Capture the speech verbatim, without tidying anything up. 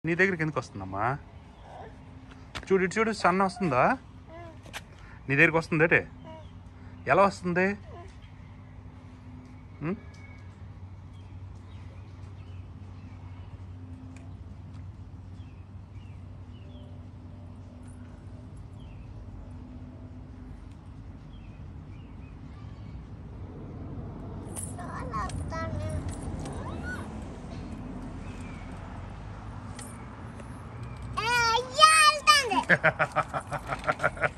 నీ దగ్గరికి ఎందుకు వస్తుందమ్మా? చూడు ఇటు చూడు, సన్న వస్తుందా? నీ దగ్గరికి వస్తుంది అంటే ఎలా వస్తుంది? Yeah,